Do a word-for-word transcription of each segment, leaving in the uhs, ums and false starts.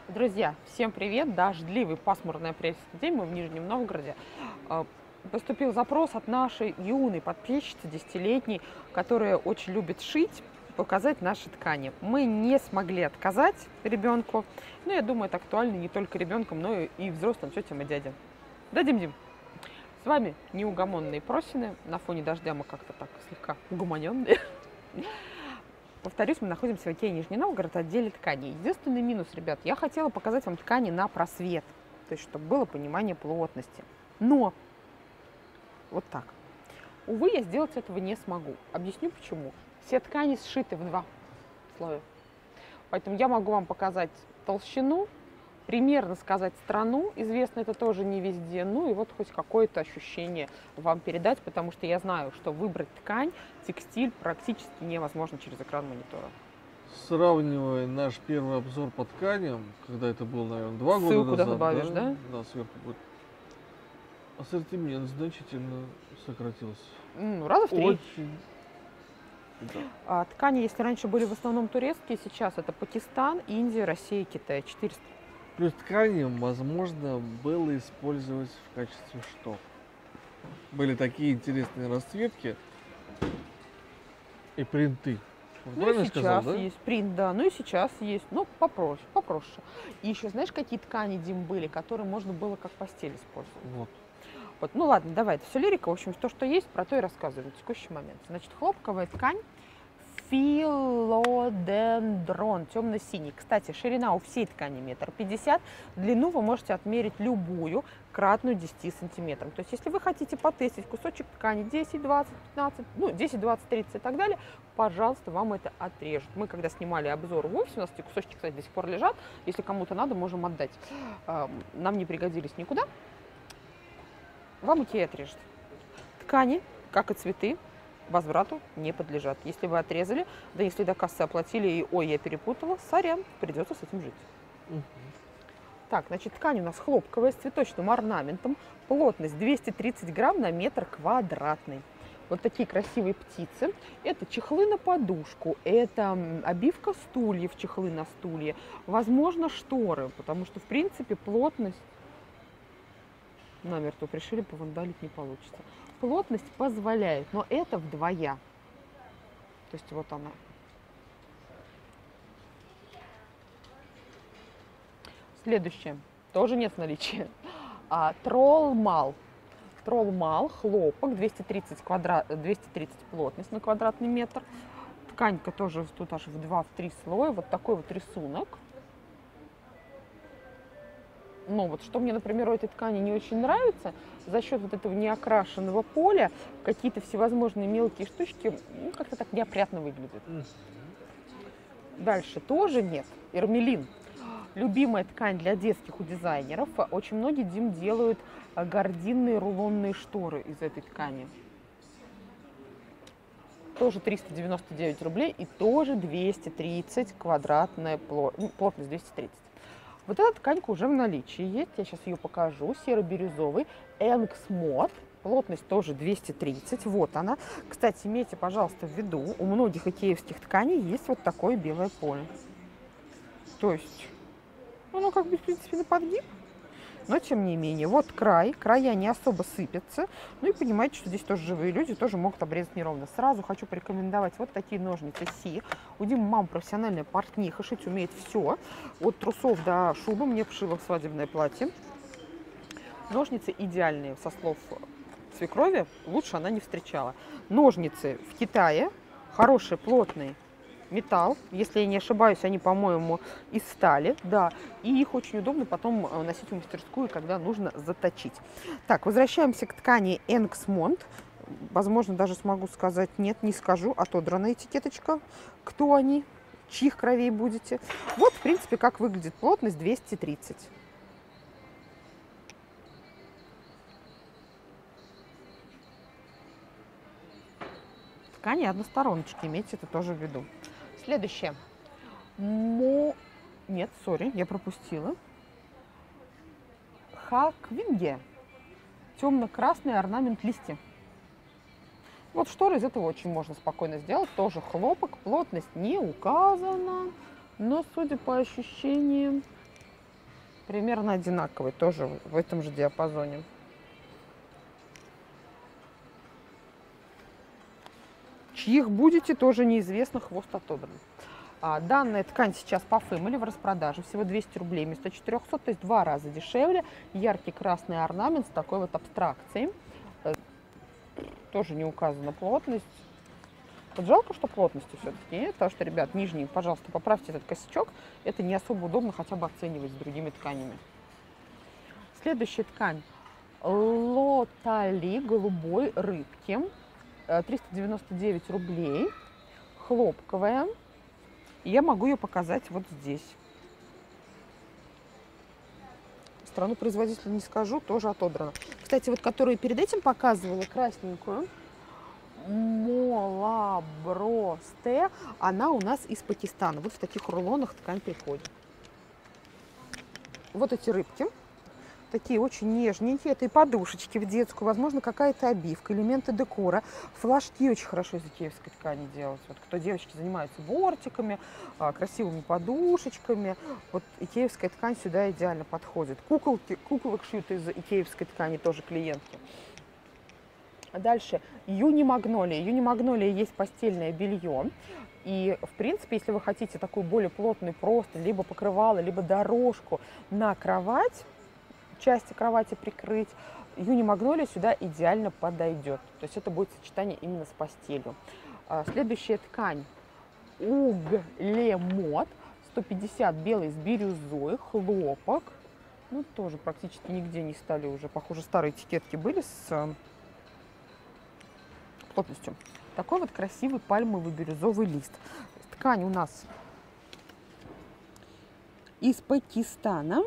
Друзья, всем привет! Дождливый, пасмурный апрельский день, мы в Нижнем Новгороде. А, Поступил запрос от нашей юной подписчицы, десятилетней, которая очень любит шить, показать наши ткани. Мы не смогли отказать ребенку, но я думаю, это актуально не только ребенкам, но и взрослым тетям и дядям. Да, Дим-Дим? С вами неугомонные просины. На фоне дождя мы как-то так слегка угомоненные. Повторюсь, мы находимся в Икее Нижний Новгород, отделе тканей. Единственный минус, ребят, я хотела показать вам ткани на просвет, то есть чтобы было понимание плотности. Но вот так. Увы, я сделать этого не смогу. Объясню почему. Все ткани сшиты в два слоя. Поэтому я могу вам показать толщину, примерно сказать страну. Известно это тоже не везде. Ну и вот хоть какое-то ощущение вам передать, потому что я знаю, что выбрать ткань, текстиль практически невозможно через экран монитора. Сравнивая наш первый обзор по тканям, когда это было, наверное, два года Ссылку назад, добавишь, да? да? Да, сверху будет. Ассортимент значительно сократился. Ну, раза в три. Очень. Да. А, ткани, если раньше были в основном турецкие, сейчас это Пакистан, Индия, Россия, Китай. четыреста. Плюс ткани возможно было использовать в качестве штоф. Были такие интересные расцветки и принты. Ну Правильно и сейчас сказал, да? есть принт, да, ну и сейчас есть, но попроще, попроще. И еще знаешь, какие ткани, Дим, были, которые можно было как постель использовать? Вот. Вот, ну ладно, давай, это все лирика, в общем, то, что есть, про то и рассказываю в текущий момент. Значит, хлопковая ткань филодендрон, темно-синий. Кстати, ширина у всей ткани метр пятьдесят, длину вы можете отмерить любую, кратную десяти сантиметрам. То есть, если вы хотите потестить кусочек ткани десять, двадцать, пятнадцать, ну, десять, двадцать, тридцать и так далее, пожалуйста, вам это отрежут. Мы, когда снимали обзор в офисе, у нас эти кусочки, кстати, до сих пор лежат, если кому-то надо, можем отдать. Нам не пригодились никуда. Вам Икея отрежет. Ткани, как и цветы, возврату не подлежат. Если вы отрезали, да если до кассы оплатили и ой, я перепутала, сорян, придется с этим жить. Угу. Так, значит, ткань у нас хлопковая с цветочным орнаментом, плотность двести тридцать грамм на метр квадратный. Вот такие красивые птицы. Это чехлы на подушку, это обивка стульев, чехлы на стулья, возможно, шторы, потому что, в принципе, плотность намертво пришили, повандалить не получится. Плотность позволяет, но это вдвоя. То есть вот она. Следующее. Тоже нет в наличии. А, троллмал. Троллмал, хлопок, двести тридцать, квадрат, двести тридцать плотность на квадратный метр. Тканька тоже тут аж в два-три слоя. Вот такой вот рисунок. Но вот что мне, например, у этой ткани не очень нравится, за счет вот этого неокрашенного поля какие-то всевозможные мелкие штучки, ну, как-то так неопрятно выглядят. Дальше тоже нет. Эрмелин. Любимая ткань для детских у дизайнеров. Очень многие, Дим, делают гардинные рулонные шторы из этой ткани. Тоже триста девяносто девять рублей и тоже двести тридцать квадратная плотность, двести тридцать. Вот эта тканька уже в наличии есть, я сейчас ее покажу, серо-бирюзовый, Энксмод, плотность тоже двести тридцать, вот она. Кстати, имейте, пожалуйста, в виду, у многих икеевских тканей есть вот такое белое поле. То есть, оно как бы, в принципе, на подгиб, но тем не менее. Вот край, края не особо сыпятся, ну и понимаете, что здесь тоже живые люди, тоже могут обрезать неровно. Сразу хочу порекомендовать вот такие ножницы Си. У Димы мама профессиональная портниха, шить умеет все, от трусов до шубы, мне пошила свадебное платье. Ножницы идеальные, со слов свекрови, лучше она не встречала. Ножницы в Китае, хорошие, плотные. Металл, если я не ошибаюсь, они, по-моему, из стали, да, и их очень удобно потом носить в мастерскую, когда нужно заточить. Так, возвращаемся к ткани Энксмод. Возможно, даже смогу сказать, нет, не скажу, отодранная этикеточка. Кто они, чьих кровей будете. Вот, в принципе, как выглядит плотность двести тридцать. Ткани одностороночки, имейте это тоже в виду. Следующее. Мо... Нет, сори, я пропустила. Хаквинге. Темно-красный орнамент листья. Вот шторы из этого очень можно спокойно сделать. Тоже хлопок, плотность не указана. Но, судя по ощущениям, примерно одинаковый, тоже в этом же диапазоне. Чьих будете, тоже неизвестно, хвост отобран. А, данная ткань сейчас по фэмили в распродаже, всего двести рублей вместо четырёхсот, то есть два раза дешевле. Яркий красный орнамент с такой вот абстракцией. Тоже не указана плотность. Вот жалко, что плотности все-таки нет, потому что, ребят, нижний, пожалуйста, поправьте этот косячок. Это не особо удобно хотя бы оценивать с другими тканями. Следующая ткань. Лотали голубой рыбки. триста девяносто девять рублей. Хлопковая. И я могу ее показать вот здесь. Страну производителя не скажу, тоже отобрано. Кстати, вот которую перед этим показывала, красненькую, Молабросте, она у нас из Пакистана. Вот в таких рулонах ткань приходит. Вот эти рыбки. Такие очень нежненькие. Это и подушечки в детскую, возможно, какая-то обивка, элементы декора. Флажки очень хорошо из икеевской ткани делать. Вот кто девочки занимаются бортиками, красивыми подушечками, вот икеевская ткань сюда идеально подходит. Куколки, куколок шьют из икеевской ткани тоже клиентки. Дальше Юни Магнолия. Юни Магнолия есть постельное белье. И, в принципе, если вы хотите такой более плотный простынь, либо покрывало, либо дорожку на кровать, части кровати прикрыть, Юни Магнолия сюда идеально подойдет. То есть это будет сочетание именно с постелью. Следующая ткань Углемот. сто пятьдесят белый с бирюзой, хлопок. Ну, тоже практически нигде не стали уже. Похоже, старые этикетки были с плотностью. Такой вот красивый пальмовый бирюзовый лист. Ткань у нас из Пакистана.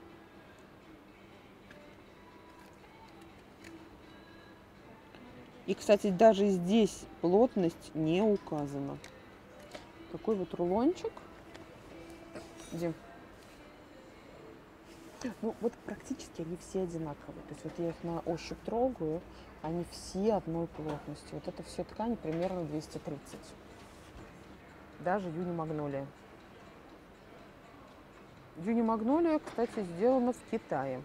И, кстати, даже здесь плотность не указана. Такой вот рулончик. Дим. Ну, вот практически они все одинаковые. То есть вот я их на ощупь трогаю, они все одной плотности. Вот это все ткани примерно двести тридцать. Даже Юни Магнолия. Юни Магнолия, кстати, сделана в Китае.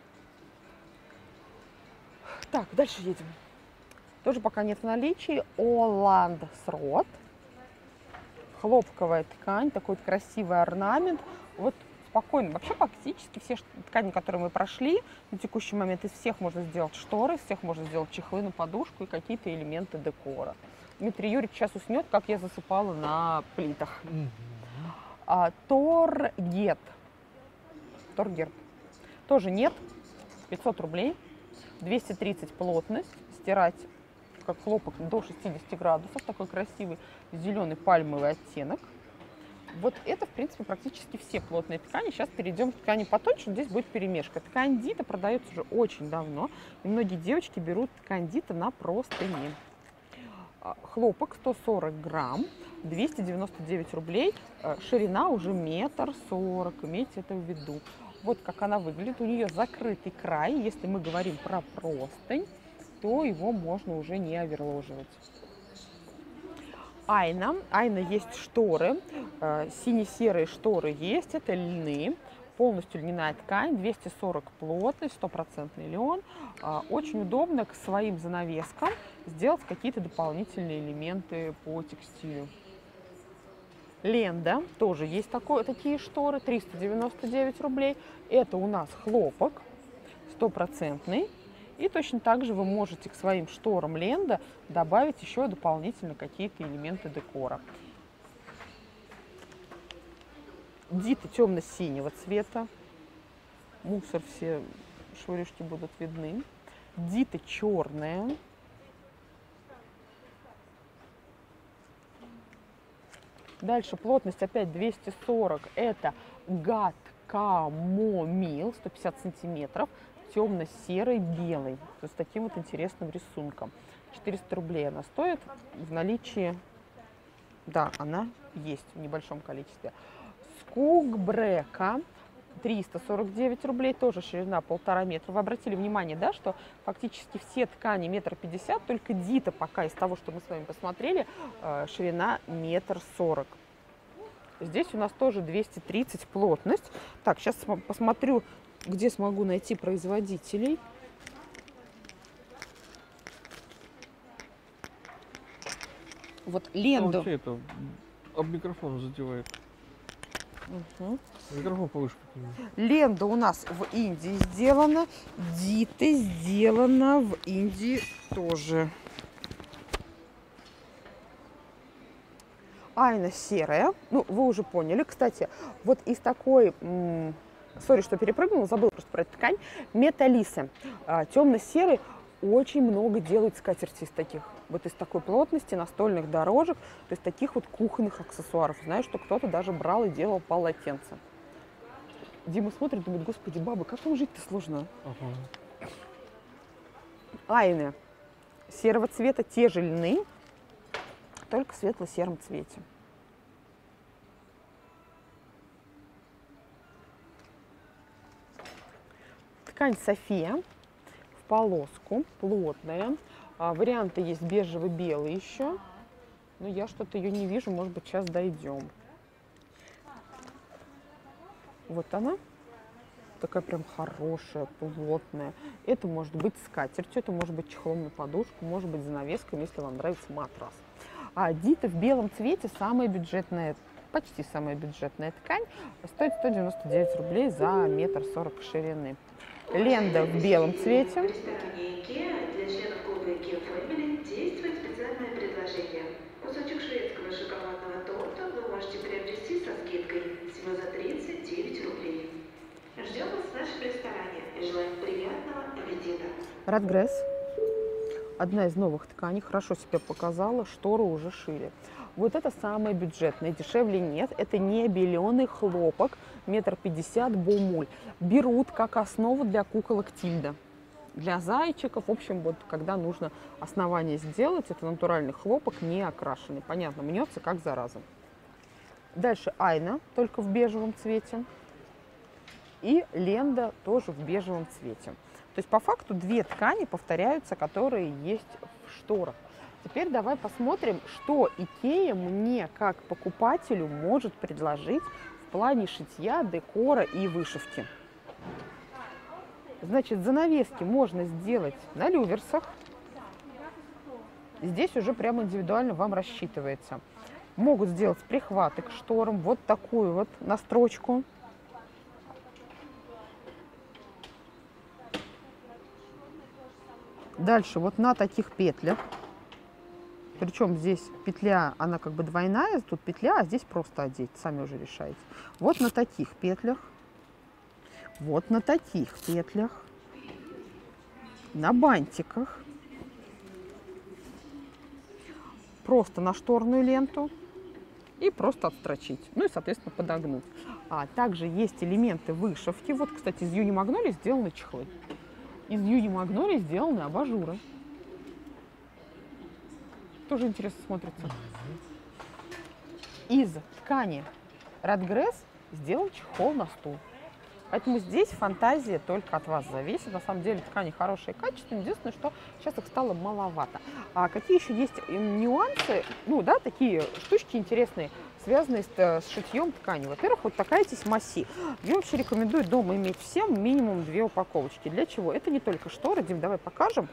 Так, дальше едем. Тоже пока нет в наличии. Оландсрот. Хлопковая ткань, такой вот красивый орнамент. Вот спокойно. Вообще практически все ткани, которые мы прошли на текущий момент, из всех можно сделать шторы, из всех можно сделать чехлы на подушку и какие-то элементы декора. Дмитрий Юрьевич сейчас уснет, как я засыпала на плитах. А, Торгет. Торгет. Тоже нет. пятьсот рублей. двести тридцать плотность. Стирать как хлопок до шестидесяти градусов. Такой красивый зеленый пальмовый оттенок. Вот это, в принципе, практически все плотные ткани. Сейчас перейдем к ткани потоньше. Здесь будет перемешка. Ткань Дита продается уже очень давно. И многие девочки берут ткань Дита на простыни. Хлопок сто сорок грамм, двести девяносто девять рублей. Ширина уже метр сорок. Имейте это в виду. Вот как она выглядит. У нее закрытый край. Если мы говорим про простынь, то его можно уже не оверложивать. Айна. Айна есть шторы. Сине-серые шторы есть. Это льны. Полностью льняная ткань. двести сорок плотность. Стопроцентный лен. Очень удобно к своим занавескам сделать какие-то дополнительные элементы по текстилю. Ленда. Тоже есть такое, такие шторы. триста девяносто девять рублей. Это у нас хлопок. Стопроцентный. И точно так же вы можете к своим шторам Ленда добавить еще дополнительно какие-то элементы декора. Дита темно-синего цвета. Мусор, все швырюшки будут видны. Дита черная. Дальше плотность опять двести сорок. Это гад камомил, сто пятьдесят сантиметров. Темно-серый, белый. То есть с таким вот интересным рисунком. четыреста рублей она стоит. В наличии, да, она есть в небольшом количестве. Скугбрека. триста сорок девять рублей, тоже ширина полтора метра. Вы обратили внимание, да, что фактически все ткани метр пятьдесят, только Дита пока из того, что мы с вами посмотрели, ширина метр сорок. Здесь у нас тоже двести тридцать плотность. Так, сейчас посмотрю, где смогу найти производителей. Вот ленда. А вообще это об микрофон задевает. Угу. Микрофон повыше. Ленда у нас в Индии сделана. Диты сделана в Индии тоже. Айна серая. Ну, вы уже поняли. Кстати, вот из такой... Сори, что перепрыгнула, забыла просто про эту ткань. Металлисы. А, темно-серый. Очень много делают скатерти из таких. Вот из такой плотности, настольных дорожек, то есть таких вот кухонных аксессуаров. Знаю, что кто-то даже брал и делал полотенца. Дима смотрит, думает, господи, баба, как вам жить-то сложно? Ага. Айны серого цвета, те же льны, только в светло-сером цвете. Ткань София в полоску, плотная. А, варианты есть бежево-белый еще, но я что-то ее не вижу, может быть, сейчас дойдем. Вот она, такая прям хорошая, плотная. Это может быть скатертью, это может быть чехлом на подушку, может быть занавесками, если вам нравится матрас. А Дита в белом цвете самая бюджетная, почти самая бюджетная ткань, стоит сто девяносто девять рублей за метр сорок ширины. Ленда в белом цвете. Действует специальное предложение. Кусочек шведского шоколадного торта вы можете приобрести со скидкой всего за тридцать девять рублей. Ждем вас в нашем ресторане и желаем приятного аппетита. Радгресс. Одна из новых тканей, хорошо себя показала, шторы уже шире. Вот это самое бюджетное, дешевле нет. Это не беленый хлопок, метр пятьдесят, бомуль. Берут как основу для куколок Тильда. Для зайчиков, в общем, вот когда нужно основание сделать, это натуральный хлопок, не окрашенный. Понятно, мнется как зараза. Дальше Айна, только в бежевом цвете. И Ленда тоже в бежевом цвете. То есть по факту две ткани повторяются, которые есть в шторах. Теперь давай посмотрим, что Икея мне как покупателю может предложить в плане шитья, декора и вышивки. Значит, занавески можно сделать на люверсах. Здесь уже прямо индивидуально вам рассчитывается. Могут сделать прихваты к шторам, вот такую вот настрочку. Дальше вот на таких петлях. Причем здесь петля, она как бы двойная, тут петля, а здесь просто одеть, сами уже решаете. Вот на таких петлях. Вот на таких петлях, на бантиках, просто на шторную ленту и просто отстрочить, ну и, соответственно, подогнуть. А также есть элементы вышивки. Вот, кстати, из Юни Магнолии сделаны чехлы, из Юни Магнолии сделаны абажуры. Тоже интересно смотрится. Из ткани Радгресс сделан чехол на стул. Поэтому здесь фантазия только от вас зависит. На самом деле ткани хорошие и качественные. Единственное, что сейчас их стало маловато. А какие еще есть нюансы, ну да, такие штучки интересные, связанные с, с шитьем ткани. Во-первых, вот такая тесьма-си. Я вообще рекомендую дома иметь всем минимум две упаковочки. Для чего? Это не только шторы. Дим, давай покажем.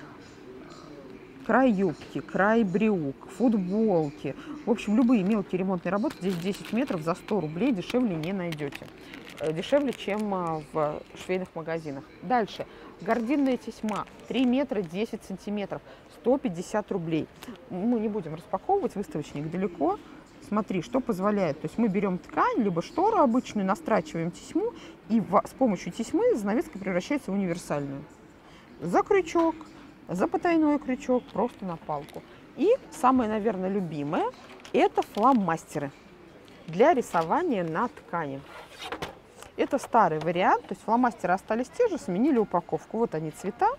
Край юбки, край брюк, футболки. В общем, любые мелкие ремонтные работы. Здесь десять метров за сто рублей дешевле не найдете. Дешевле, чем в швейных магазинах. Дальше. Гардинная тесьма. три метра десять сантиметров. сто пятьдесят рублей. Мы не будем распаковывать, выставочник далеко. Смотри, что позволяет. То есть мы берем ткань, либо штору обычную, настрачиваем тесьму, и с помощью тесьмы занавеска превращается в универсальную. За крючок, за потайной крючок, просто на палку. И самое, наверное, любимое – это фломастеры для рисования на ткани. Это старый вариант, то есть фломастеры остались те же, сменили упаковку. Вот они цвета.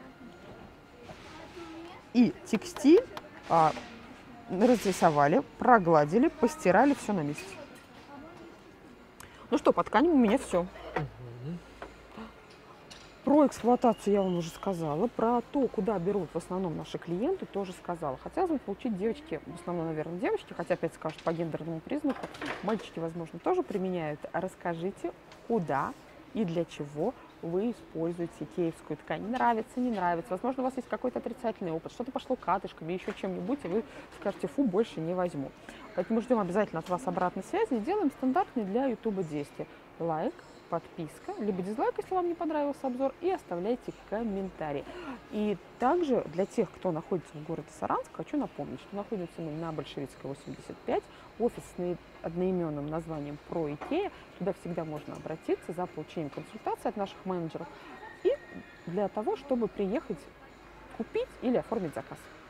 И текстиль а, разрисовали, прогладили, постирали, все на месте. Ну что, по тканям у меня все. Про эксплуатацию я вам уже сказала, про то, куда берут в основном наши клиенты, тоже сказала. Хотелось бы получить девочки, в основном, наверное, девочки, хотя опять скажут по гендерному признаку, мальчики, возможно, тоже применяют. Расскажите, куда и для чего вы используете икеевскую ткань. Нравится, не нравится. Возможно, у вас есть какой-то отрицательный опыт, что-то пошло катышками, еще чем-нибудь, и вы скажете, фу, больше не возьму. Поэтому ждем обязательно от вас обратной связи и делаем стандартные для YouTube действия. Лайк, подписка, либо дизлайк, если вам не понравился обзор, и оставляйте комментарии. И также для тех, кто находится в городе Саранск, хочу напомнить, что находится мы на Большевицкой восемьдесят пять, офис с одноименным названием «Про Икея». Туда всегда можно обратиться за получением консультации от наших менеджеров и для того, чтобы приехать купить или оформить заказ.